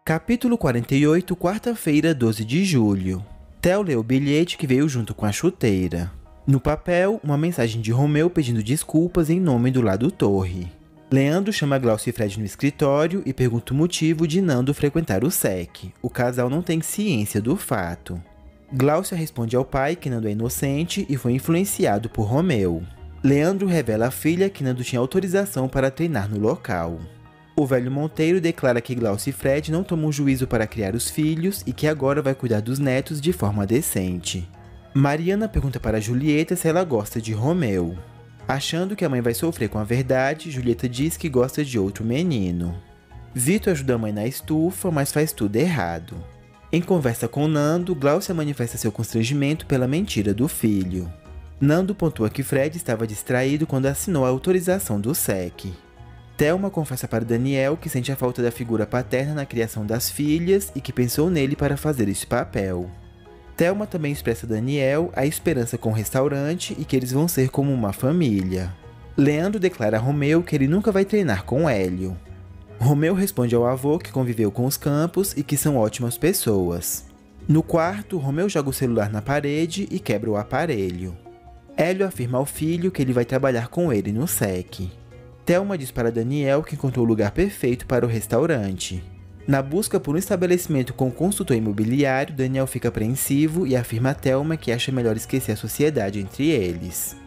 Capítulo 48, quarta-feira, 12 de julho. Theo lê o bilhete que veio junto com a chuteira. No papel, uma mensagem de Romeu pedindo desculpas em nome do lado Torre. Leandro chama Glaucio e Fred no escritório e pergunta o motivo de Nando frequentar o SEC. O casal não tem ciência do fato. Glaucio responde ao pai que Nando é inocente e foi influenciado por Romeu. Leandro revela à filha que Nando tinha autorização para treinar no local. O velho Monteiro declara que Glaucio e Fred não tomam juízo para criar os filhos e que agora vai cuidar dos netos de forma decente. Mariana pergunta para Julieta se ela gosta de Romeu. Achando que a mãe vai sofrer com a verdade, Julieta diz que gosta de outro menino. Vitor ajuda a mãe na estufa, mas faz tudo errado. Em conversa com Nando, Glaucia manifesta seu constrangimento pela mentira do filho. Nando pontua que Fred estava distraído quando assinou a autorização do SEC. Thelma confessa para Daniel que sente a falta da figura paterna na criação das filhas e que pensou nele para fazer esse papel. Thelma também expressa a Daniel a esperança com o restaurante e que eles vão ser como uma família. Leandro declara a Romeu que ele nunca vai treinar com Hélio. Romeu responde ao avô que conviveu com os Campos e que são ótimas pessoas. No quarto, Romeu joga o celular na parede e quebra o aparelho. Hélio afirma ao filho que ele vai trabalhar com ele no SEC. Thelma diz para Daniel que encontrou o lugar perfeito para o restaurante. Na busca por um estabelecimento com consultor imobiliário, Daniel fica apreensivo e afirma a Thelma que acha melhor esquecer a sociedade entre eles.